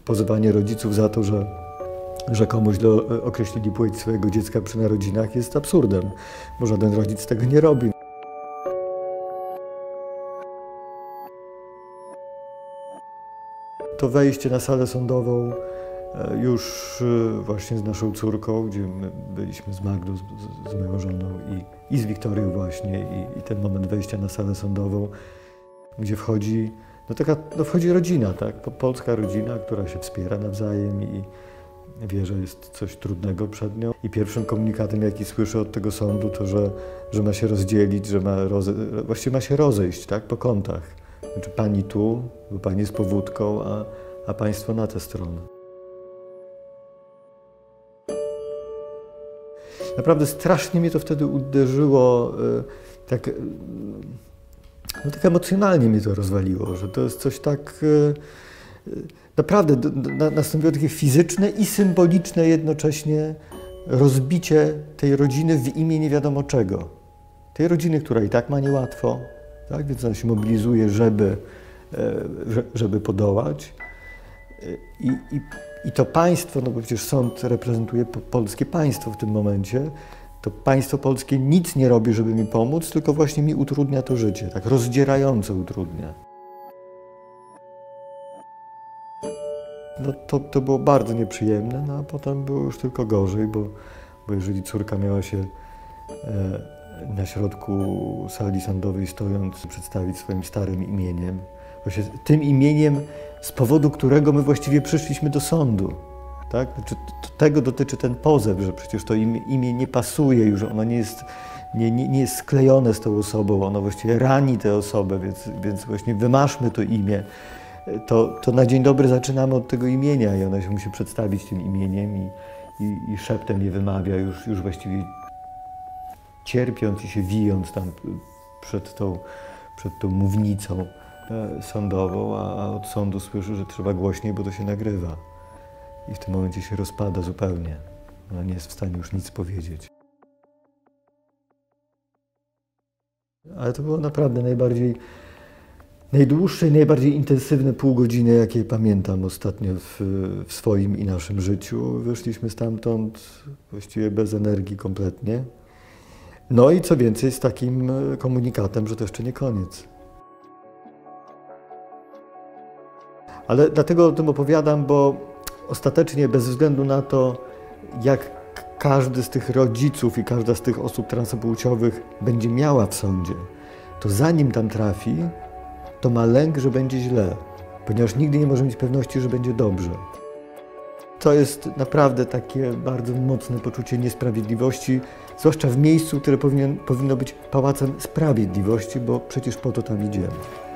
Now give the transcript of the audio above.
pozywanie rodziców za to, że komuś określili płeć swojego dziecka przy narodzinach, jest absurdem, bo żaden rodzic tego nie robi. To wejście na salę sądową już właśnie z naszą córką, gdzie my byliśmy z Magdą, z moją żoną i z Wiktorią właśnie i ten moment wejścia na salę sądową, gdzie wchodzi, wchodzi rodzina, tak? Polska rodzina, która się wspiera nawzajem i wie, że jest coś trudnego przed nią. I pierwszym komunikatem, jaki słyszę od tego sądu, to, że ma się rozdzielić, że właściwie ma się rozejść, tak? Po kątach. Znaczy pani tu, bo pani jest powódką, a państwo na tę stronę. Naprawdę strasznie mnie to wtedy uderzyło, tak emocjonalnie mnie to rozwaliło, że to jest coś tak, naprawdę nastąpiło takie fizyczne i symboliczne jednocześnie rozbicie tej rodziny w imię nie wiadomo czego. Tej rodziny, która i tak ma niełatwo, tak? Więc ona się mobilizuje, żeby podołać. I to państwo, no bo przecież sąd reprezentuje polskie państwo w tym momencie, to państwo polskie nic nie robi, żeby mi pomóc, tylko właśnie mi utrudnia to życie, tak rozdzierająco utrudnia. No to było bardzo nieprzyjemne, no a potem było już tylko gorzej, bo jeżeli córka miała się na środku sali sądowej stojąc przedstawić swoim starym imieniem, właśnie tym imieniem, z powodu którego my właściwie przyszliśmy do sądu. Tak? Znaczy, tego dotyczy ten pozew, że przecież to imię nie pasuje już, ono nie jest sklejone z tą osobą, ono właściwie rani tę osobę, więc właśnie wymaszmy to imię. To na dzień dobry zaczynamy od tego imienia i ona się musi przedstawić tym imieniem i szeptem je wymawia, już właściwie cierpiąc i się wijąc tam przed tą mównicą sądową, a od sądu słyszy, że trzeba głośniej, bo to się nagrywa. I w tym momencie się rozpada zupełnie. Ona nie jest w stanie już nic powiedzieć. Ale to było naprawdę najdłuższe i najbardziej intensywne pół godziny, jakie pamiętam ostatnio w swoim i naszym życiu. Wyszliśmy stamtąd właściwie bez energii kompletnie. No i co więcej, z takim komunikatem, że to jeszcze nie koniec. Ale dlatego o tym opowiadam, bo ostatecznie bez względu na to, jak każdy z tych rodziców i każda z tych osób transpłciowych będzie miała w sądzie, to zanim tam trafi, to ma lęk, że będzie źle, ponieważ nigdy nie może mieć pewności, że będzie dobrze. To jest naprawdę takie bardzo mocne poczucie niesprawiedliwości, zwłaszcza w miejscu, które powinno być pałacem sprawiedliwości, bo przecież po to tam idziemy.